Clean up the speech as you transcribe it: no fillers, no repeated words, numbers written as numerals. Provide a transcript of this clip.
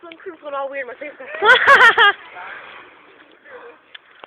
soon creep's going all weird. My face got